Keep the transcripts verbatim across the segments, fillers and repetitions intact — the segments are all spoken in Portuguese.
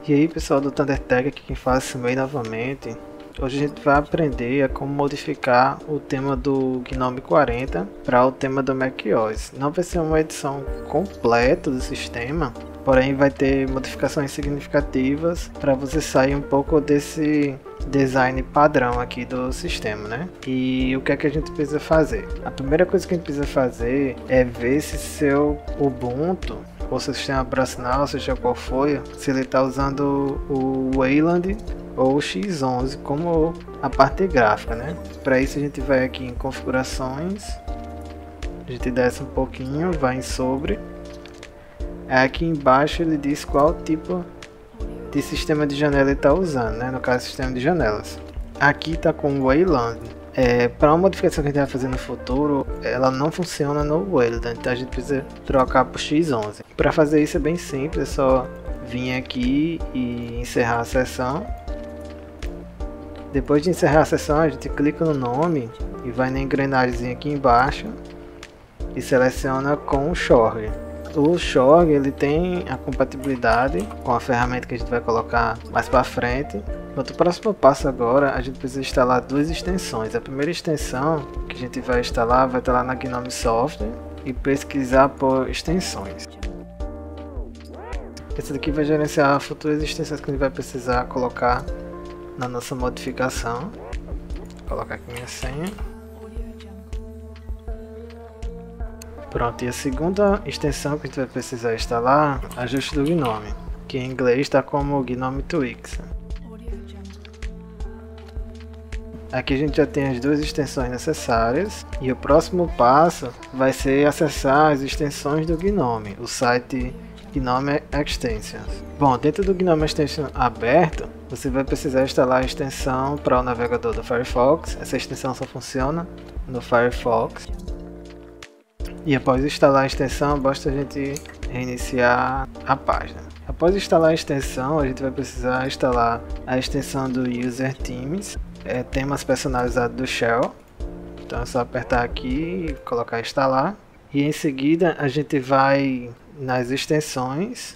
E aí pessoal do ThunderTech, aqui quem fala é Simei novamente. Hoje a gente vai aprender a como modificar o tema do Gnome quarenta para o tema do macOS. Não vai ser uma edição completa do sistema, porém vai ter modificações significativas para você sair um pouco desse design padrão aqui do sistema, né? E o que é que a gente precisa fazer? A primeira coisa que a gente precisa fazer é ver se seu Ubuntu ou seu sistema operacional, seja qual for, se ele está usando o Wayland ou o X onze como a parte gráfica, né? Para isso a gente vai aqui em configurações, a gente desce um pouquinho, vai em sobre, aqui embaixo ele diz qual tipo de sistema de janela ele está usando, né? No caso, sistema de janelas. Aqui está com o Wayland. É, para uma modificação que a gente vai fazer no futuro, ela não funciona no Wayland, então a gente precisa trocar para o X onze. Para fazer isso é bem simples, é só vir aqui e encerrar a sessão. Depois de encerrar a sessão, a gente clica no nome e vai na engrenagem aqui embaixo e seleciona com o Shorg. O Shorg ele tem a compatibilidade com a ferramenta que a gente vai colocar mais para frente. No próximo passo agora, a gente precisa instalar duas extensões. A primeira extensão que a gente vai instalar vai estar lá na Gnome Software e pesquisar por extensões. Essa daqui vai gerenciar futuras extensões que a gente vai precisar colocar na nossa modificação. Vou colocar aqui minha senha. Pronto, e a segunda extensão que a gente vai precisar instalar é ajuste do Gnome, que em inglês está como Gnome Tweaks. Aqui a gente já tem as duas extensões necessárias e o próximo passo vai ser acessar as extensões do Gnome, o site Gnome Extensions. Bom, dentro do Gnome Extension aberto, você vai precisar instalar a extensão para o navegador do Firefox. Essa extensão só funciona no Firefox. E após instalar a extensão, basta a gente reiniciar a página. Após instalar a extensão, a gente vai precisar instalar a extensão do User Themes, é, temas personalizados do Shell. Então é só apertar aqui e colocar instalar. E em seguida a gente vai nas extensões.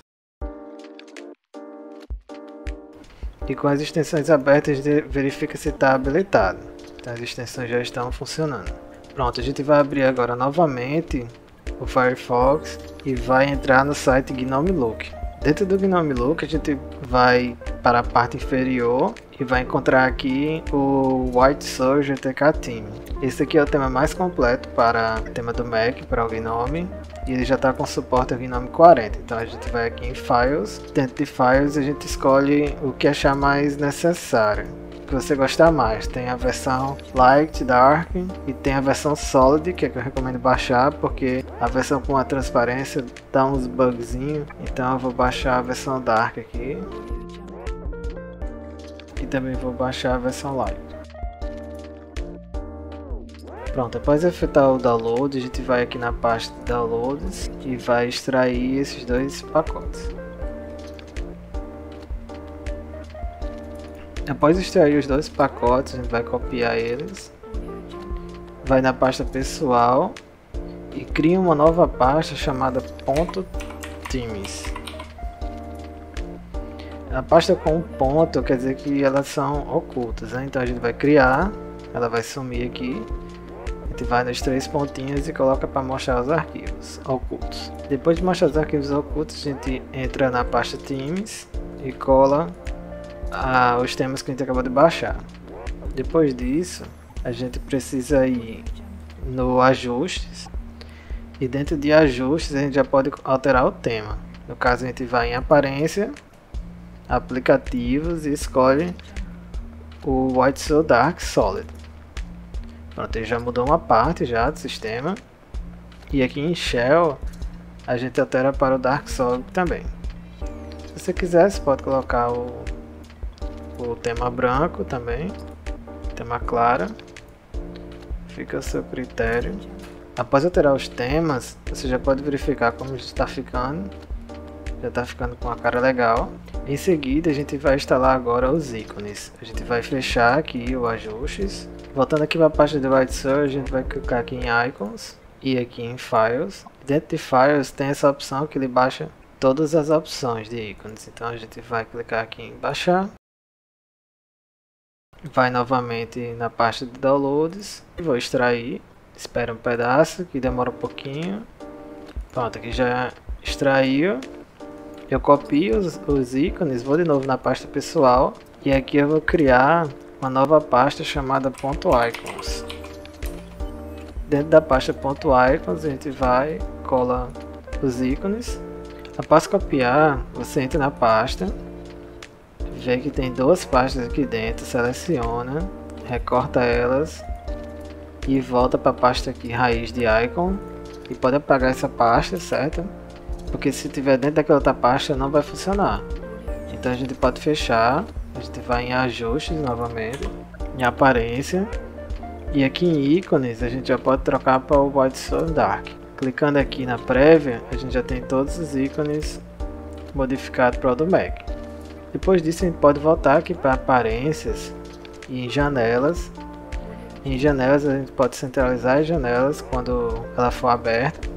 E com as extensões abertas, a gente verifica se está habilitado. Então as extensões já estão funcionando. Pronto, a gente vai abrir agora novamente o Firefox e vai entrar no site Gnome Look. Dentro do Gnome Look a gente vai para a parte inferior e vai encontrar aqui o White Surge T K Theme. Esse aqui é o tema mais completo para o tema do Mac, para o Gnome, e ele já está com suporte ao Gnome quarenta. Então a gente vai aqui em Files, dentro de Files a gente escolhe o que achar mais necessário, que você gostar mais. Tem a versão Light, Dark e tem a versão Solid, que é que eu recomendo baixar, porque a versão com a transparência dá uns bugzinhos. Então eu vou baixar a versão Dark aqui e também vou baixar a versão Light. Pronto, após efetuar o download, a gente vai aqui na pasta de downloads e vai extrair esses dois pacotes. Após extrair os dois pacotes, a gente vai copiar eles, vai na pasta pessoal e cria uma nova pasta chamada .themes. A pasta com ponto quer dizer que elas são ocultas, né? Então a gente vai criar, ela vai sumir aqui, a gente vai nos três pontinhos e coloca para mostrar os arquivos ocultos. Depois de mostrar os arquivos ocultos, a gente entra na pasta Themes e cola Ah, os temas que a gente acabou de baixar. Depois disso, a gente precisa ir no ajustes e dentro de ajustes a gente já pode alterar o tema. No caso, a gente vai em aparência, aplicativos e escolhe o White Soul Dark Solid. Pronto, ele já mudou uma parte já do sistema. E aqui em Shell a gente altera para o Dark Solid também. Se você quiser, você pode colocar o o tema branco também, tema clara, fica a seu critério. Após alterar os temas, você já pode verificar como está ficando, já está ficando com uma cara legal. Em seguida a gente vai instalar agora os ícones, a gente vai fechar aqui o ajustes, voltando aqui para a página do White Surge, a gente vai clicar aqui em Icons e aqui em Files. Dentro de Files tem essa opção que ele baixa todas as opções de ícones. Então a gente vai clicar aqui em baixar, vai novamente na pasta de downloads, vou extrair, espera um pedaço que demora um pouquinho. Pronto, aqui já extraiu. Eu copio os, os ícones, vou de novo na pasta pessoal e aqui eu vou criar uma nova pasta chamada .icons. Dentro da pasta .icons a gente vai, cola os ícones. Após copiar, você entra na pasta, vê que tem duas pastas aqui dentro, seleciona, recorta elas e volta para a pasta aqui, raiz de icon, e pode apagar essa pasta, certo? Porque se tiver dentro daquela outra pasta não vai funcionar. Então a gente pode fechar, a gente vai em ajustes novamente, em aparência, e aqui em ícones a gente já pode trocar para o White Source Dark. Clicando aqui na prévia, a gente já tem todos os ícones modificados para o do Mac. Depois disso a gente pode voltar aqui para aparências e em janelas. Em janelas a gente pode centralizar as janelas quando ela for aberta.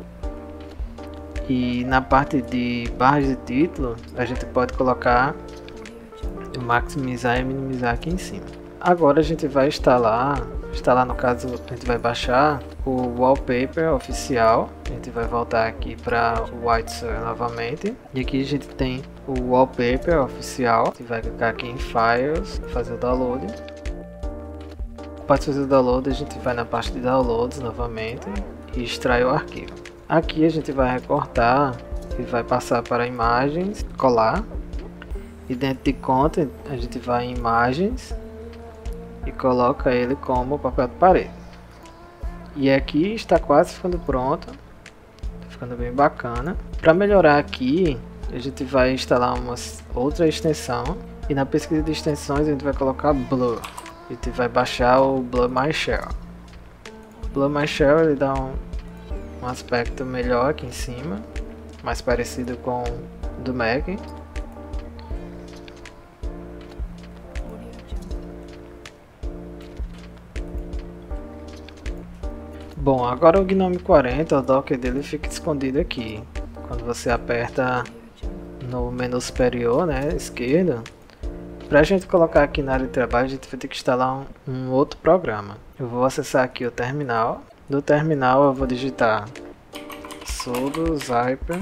E na parte de barras de título a gente pode colocar maximizar e minimizar aqui em cima. Agora a gente vai instalar, instalar no caso a gente vai baixar o wallpaper oficial. A gente vai voltar aqui para o White Source novamente e aqui a gente tem o wallpaper oficial. A gente vai clicar aqui em Files, fazer o download. Após fazer o download a gente vai na pasta de downloads novamente e extrai o arquivo. Aqui a gente vai recortar e vai passar para imagens, colar. E dentro de content a gente vai em imagens e coloca ele como papel de parede. E aqui está quase ficando pronto, tá ficando bem bacana. Para melhorar aqui a gente vai instalar uma outra extensão e na pesquisa de extensões a gente vai colocar Blur. A gente vai baixar o Blur My Shell. O Blur My Shell ele dá um, um aspecto melhor aqui em cima, mais parecido com o do Mac. Bom, agora o Gnome quarenta, o Docker dele fica escondido aqui. Quando você aperta no menu superior, né, esquerdo, para a gente colocar aqui na área de trabalho, a gente vai ter que instalar um, um outro programa. Eu vou acessar aqui o terminal. No terminal eu vou digitar sudo zyper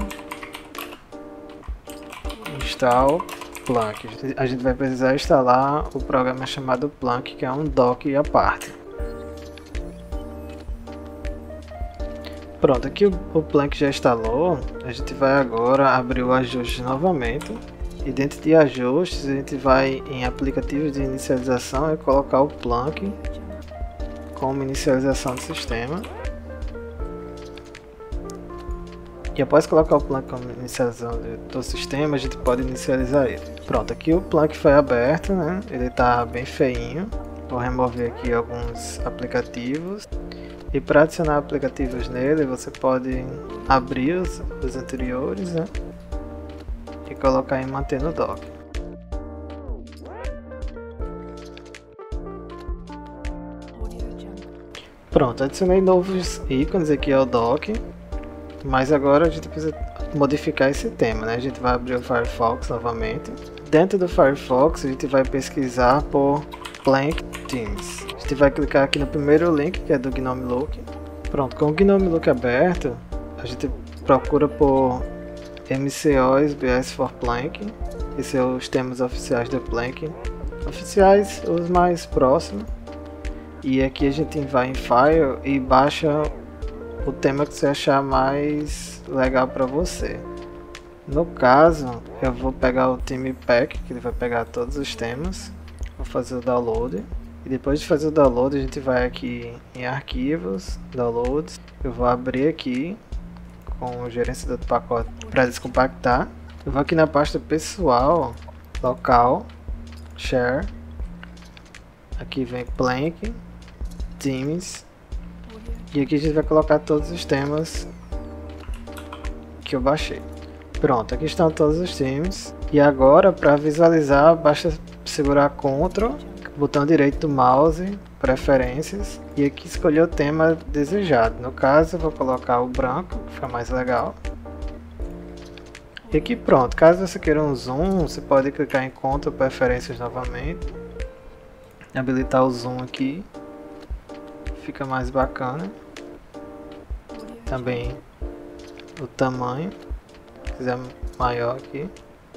install Plunk. A gente vai precisar instalar o programa chamado Plunk, que é um docker à parte. Pronto, aqui o, o Plunk já instalou. A gente vai agora abrir o ajuste novamente. E dentro de ajustes a gente vai em aplicativos de inicialização e colocar o Plunk como inicialização do sistema. E após colocar o Plunk como inicialização do sistema, a gente pode inicializar ele. Pronto, aqui o Plunk foi aberto, né? Ele está bem feinho. Vou remover aqui alguns aplicativos. E para adicionar aplicativos nele, você pode abrir os, os anteriores, né? E colocar em manter no dock. Pronto, adicionei novos ícones aqui ao dock. Mas agora a gente precisa modificar esse tema, né? A gente vai abrir o Firefox novamente. Dentro do Firefox a gente vai pesquisar por Plank Themes. A gente vai clicar aqui no primeiro link, que é do Gnome Look. Pronto, com o Gnome Look aberto, a gente procura por M C O S B S for Plank. Esses são os temas oficiais do Plank. Oficiais, os mais próximos. E aqui a gente vai em File e baixa o tema que você achar mais legal para você. No caso, eu vou pegar o Theme Pack, que ele vai pegar todos os temas. Vou fazer o download. E depois de fazer o download, a gente vai aqui em arquivos, downloads. Eu vou abrir aqui com o gerenciador do pacote para descompactar. Eu vou aqui na pasta pessoal, local, share. Aqui vem Plank, Themes. E aqui a gente vai colocar todos os temas que eu baixei. Pronto, aqui estão todos os temas. E agora, para visualizar, basta segurar Ctrl, botão direito do mouse, preferências, e aqui escolher o tema desejado. No caso, eu vou colocar o branco, que fica mais legal. E aqui pronto, caso você queira um zoom, você pode clicar em conta preferências novamente, habilitar o zoom aqui, fica mais bacana. Também o tamanho, se quiser maior aqui.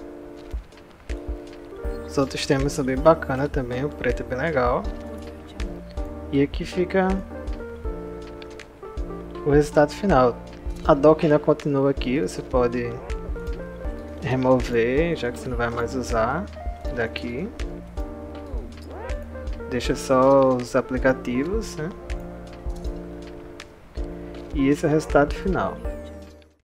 Os outros temas são bem bacanas também, o preto é bem legal. E aqui fica o resultado final. A dock ainda continua aqui, você pode remover, já que você não vai mais usar daqui. Deixa só os aplicativos, né? E esse é o resultado final.